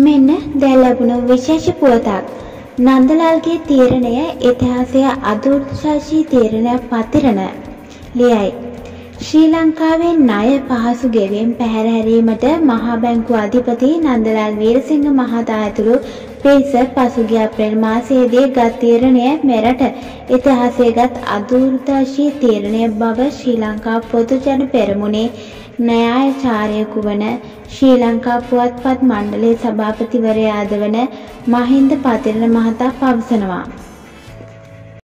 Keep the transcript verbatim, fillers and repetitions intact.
මෙන්න දැන් ලැබුණු විශේෂ පුවතක්. නන්දලාල්ගේ තීරණය ඉතිහාසයේ අදෘශ්‍යශී තීරණයක් පතිරණ ලියයි. ශ්‍රී ලංකාවේ ණය පහසු ගෙවීම් පැහැර හැරීමට මහා බැංකුව අධිපති නන්දලාල් වීරසිංහ මහතා ඇතුළු පිරිස පසුගිය අප්‍රේල් මාසයේදී ගත් තීරණය මෙරට ඉතිහාසයේගත් අදෘශ්‍යශී තීරණය බව ශ්‍රී ලංකා පොදු ජන පෙරමුණේ න්‍යායාචාර්යයෙකු වන ශ්‍රී ලංකා පුවත්පත් මණ්ඩලයේ සභාපතිවරයාද වන මහින්ද පතිරණ මහතා පවසනවා.